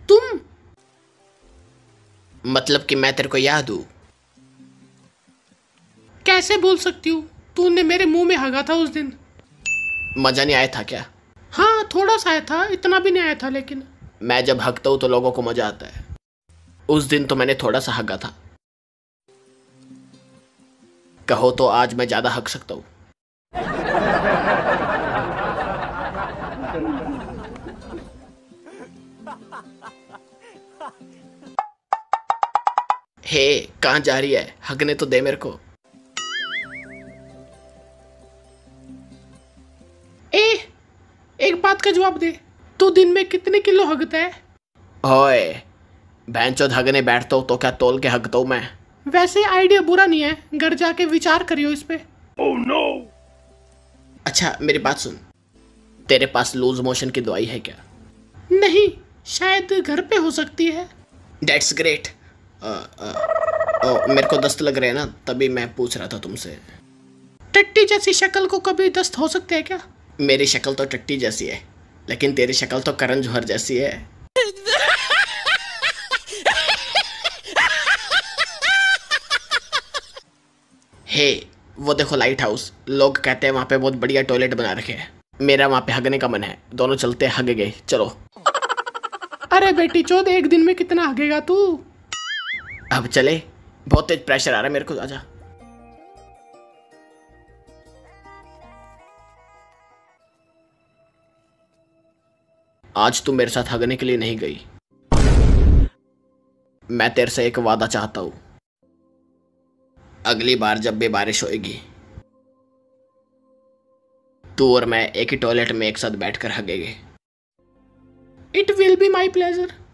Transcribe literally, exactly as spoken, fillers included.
तुम? मतलब कि मैं तेरे को याद हूँ? कैसे बोल सकती हूँ? तूने मेरे मुंह में हगा था उस दिन। मजा नहीं आया था क्या? हाँ थोड़ा सा आया था, इतना भी नहीं आया था लेकिन। मैं जब हकता हूँ तो लोगों को मजा आता है। उस दिन तो मैंने थोड़ा सा हगा था। कहो तो आज मैं ज्यादा हक सकता हूँ। हे, कहाँ जा रही है? हगने तो दे मेरे को। ए, एक बात का जवाब दे, तू दिन में कितने किलो हगता है? ओए, भैंचोद हगने बैठता हूँ तो क्या तोल के हगता हूँ मैं? वैसे आइडिया बुरा नहीं है, घर जाके विचार करियो इस पे। oh, no! अच्छा मेरी बात सुन, तेरे पास लूज मोशन की दवाई है क्या? नहीं, शायद घर पे हो सकती है। That's great. मेरे को दस्त लग रहे हैं ना, तभी मैं पूछ रहा था तुमसे। टट्टी जैसी शक्ल को कभी दस्त हो सकते है क्या? मेरी शक्ल तो टट्टी जैसी है, लेकिन तेरी शक्ल तो करण जौहर जैसी है। हे, वो देखो लाइट हाउस। लोग कहते हैं वहां पे बहुत बढ़िया टॉयलेट बना रखे हैं। मेरा वहां पे हगने का मन है, दोनों चलते हगे गए, चलो। अरे बेटी चौध, एक दिन में कितना हगेगा तू? अब चले, बहुत तेज प्रेशर आ रहा है मेरे को, आजा। आज तू मेरे साथ हगने के लिए नहीं गई। मैं तेरे से एक वादा चाहता हूं। अगली बार जब भी बारिश होएगी, तू और मैं एक ही टॉयलेट में एक साथ बैठकर हगेंगे। It will be my pleasure.